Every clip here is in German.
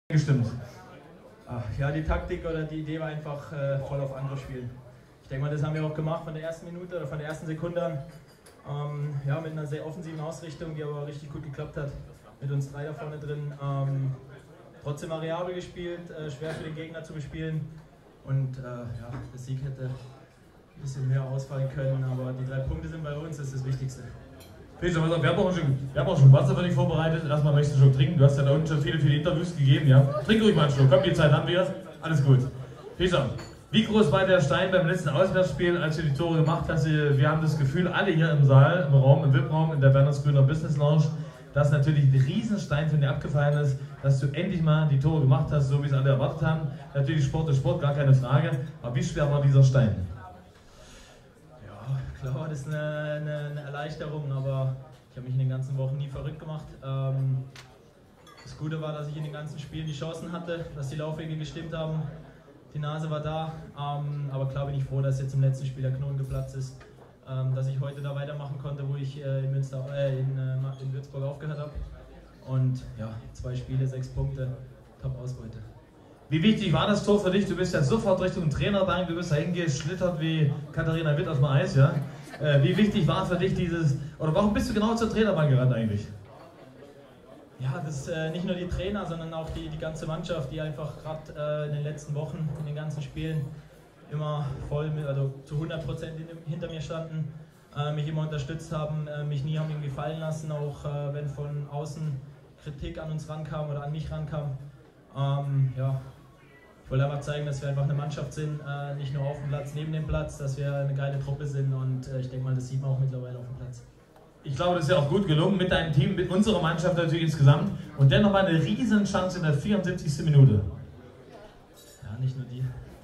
Gestimmt. Ja, die Taktik oder die Idee war einfach voll auf andere spielen. Ich denke mal, das haben wir auch gemacht von der ersten Minute oder von der ersten Sekunde an. Ja, mit einer sehr offensiven Ausrichtung, die aber richtig gut geklappt hat. Mit uns drei da vorne drin. Trotzdem variabel gespielt, schwer für den Gegner zu bespielen. Und ja, der Sieg hätte ein bisschen mehr ausfallen können, aber die 3 Punkte sind bei uns, das ist das Wichtigste. Peter, wir haben auch schon Wasser für dich vorbereitet. Erstmal möchtest du einen Schluck trinken. Du hast ja da unten schon viele Interviews gegeben. Ja? Trink ruhig mal einen Schluck. Komm, die Zeit haben wir. Alles gut. Peter, wie groß war der Stein beim letzten Auswärtsspiel, als du die Tore gemacht hast? Wir haben das Gefühl, alle hier im Saal, im Raum, im VIP-Raum, in der Bernhardsgrüner Business Lounge, dass natürlich ein Riesenstein von dir abgefallen ist, dass du endlich mal die Tore gemacht hast, so wie es alle erwartet haben. Natürlich Sport ist Sport, gar keine Frage. Aber wie schwer war dieser Stein? Klar war das eine Erleichterung, aber ich habe mich in den ganzen Wochen nie verrückt gemacht. Das Gute war, dass ich in den ganzen Spielen die Chancen hatte, dass die Laufwege gestimmt haben, die Nase war da, aber klar bin ich froh, dass jetzt im letzten Spiel der Knoten geplatzt ist, dass ich heute da weitermachen konnte, wo ich in Würzburg aufgehört habe. Und ja, 2 Spiele, 6 Punkte, Top-Ausbeute. Wie wichtig war das Tor für dich? Du bist ja sofort Richtung Trainerbank, du bist da hingeschlittert wie Katharina Witt aus dem Eis, ja? Wie wichtig war für dich oder warum bist du genau zur Trainerbank gerannt eigentlich? Ja, das ist nicht nur die Trainer, sondern auch die ganze Mannschaft, die einfach gerade in den letzten Wochen, in den ganzen Spielen immer voll, also zu 100% hinter mir standen, mich immer unterstützt haben, mich nie haben irgendwie fallen lassen, auch wenn von außen Kritik an uns rankam oder an mich rankam. Ja. Ich wollte einfach zeigen, dass wir einfach eine Mannschaft sind, nicht nur auf dem Platz, neben dem Platz, dass wir eine geile Truppe sind und ich denke mal, das sieht man auch mittlerweile auf dem Platz. Ich glaube, das ist ja auch gut gelungen mit deinem Team, mit unserer Mannschaft natürlich insgesamt und dennoch mal eine riesen Chance in der 74. Minute. Ja, nicht nur die.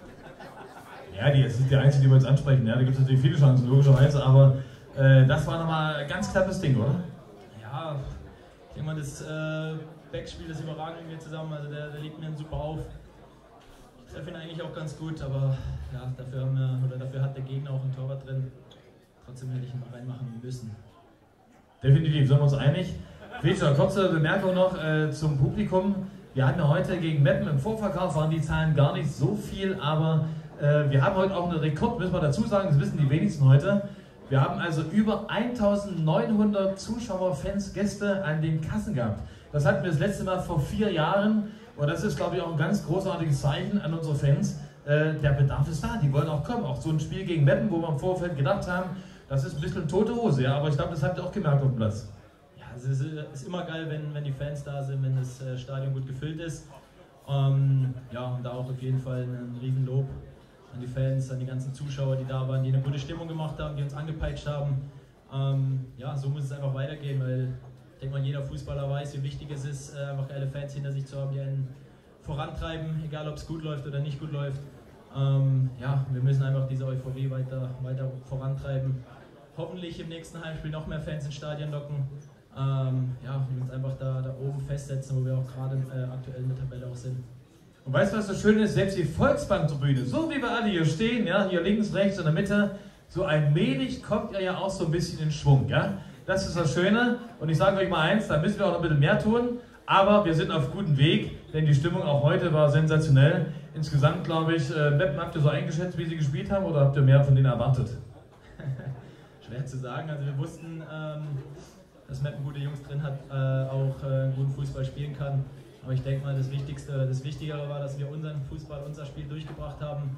Ja, das ist die einzige, die wir jetzt ansprechen. Ja, da gibt es natürlich viele Chancen, logischerweise, aber das war nochmal ein ganz knappes Ding, oder? Ja, ich denke mal, das Backspiel ist überragend mit mir zusammen, also der liegt mir super auf. Ich treffe ihn eigentlich auch ganz gut, aber ja, dafür hat der Gegner auch einen Torwart drin. Trotzdem hätte ich ihn mal reinmachen müssen. Definitiv, sind wir uns einig. Peter, kurze Bemerkung noch zum Publikum. Wir hatten ja heute gegen Meppen im Vorverkauf, waren die Zahlen gar nicht so viel, aber wir haben heute auch einen Rekord, müssen wir dazu sagen, das wissen die wenigsten heute. Wir haben also über 1900 Zuschauer, Fans, Gäste an den Kassen gehabt. Das hatten wir das letzte Mal vor 4 Jahren. Und das ist, glaube ich, auch ein ganz großartiges Zeichen an unsere Fans. Der Bedarf ist da, die wollen auch kommen. Auch so ein Spiel gegen Meppen, wo wir im Vorfeld gedacht haben, das ist ein bisschen tote Hose, ja, aber ich glaube, das habt ihr auch gemerkt auf dem Platz. Ja, es ist immer geil, wenn die Fans da sind, wenn das Stadion gut gefüllt ist. Ja, und da auch auf jeden Fall ein Riesenlob an die Fans, an die ganzen Zuschauer, die da waren, die eine gute Stimmung gemacht haben, die uns angepeitscht haben. Ja, so muss es einfach weitergehen, weil ich denke mal, jeder Fußballer weiß, wie wichtig es ist, einfach geile Fans hinter sich zu haben, die einen vorantreiben, egal ob es gut läuft oder nicht gut läuft. Ja, wir müssen einfach diese Euphorie weiter vorantreiben. Hoffentlich im nächsten Heimspiel noch mehr Fans ins Stadion locken. Ja, und uns einfach da oben festsetzen, wo wir auch gerade aktuell in der Tabelle auch sind. Und weißt du, was so schön ist? Selbst die Volksbank-Tribüne, so wie wir alle hier stehen, ja, hier links, rechts in der Mitte, so allmählich kommt ihr ja auch so ein bisschen in Schwung, ja? Das ist das Schöne und ich sage euch mal eins, da müssen wir auch noch ein bisschen mehr tun, aber wir sind auf gutem Weg, denn die Stimmung auch heute war sensationell. Insgesamt, glaube ich, Meppen, habt ihr so eingeschätzt, wie sie gespielt haben oder habt ihr mehr von denen erwartet? Schwer zu sagen, also wir wussten, dass Meppen gute Jungs drin hat, auch guten Fußball spielen kann, aber ich denke mal, das Wichtigste oder das Wichtigere war, dass wir unseren Fußball, unser Spiel durchgebracht haben,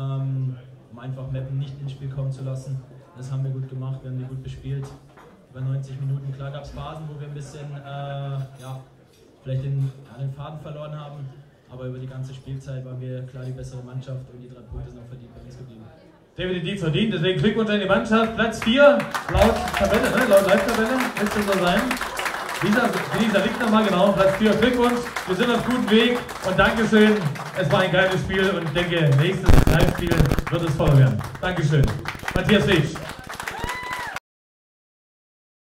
um einfach Meppen nicht ins Spiel kommen zu lassen. Das haben wir gut gemacht, wir haben die gut bespielt. Über 90 Minuten, klar gab es Phasen, wo wir ein bisschen ja, vielleicht den Faden verloren haben, aber über die ganze Spielzeit waren wir klar die bessere Mannschaft und die 3 Punkte sind auch verdient bei uns geblieben. Definitiv verdient, deswegen Glückwunsch an die Mannschaft. Platz 4, laut Tabelle, ne? Laut Live-Tabelle, müsste so sein. Dieser liegt nochmal, genau, Platz 4, Glückwunsch, wir sind auf gutem Weg und Dankeschön, es war ein geiles Spiel und ich denke, nächstes Live-Spiel wird es voll werden. Dankeschön. Matthias Rietsch.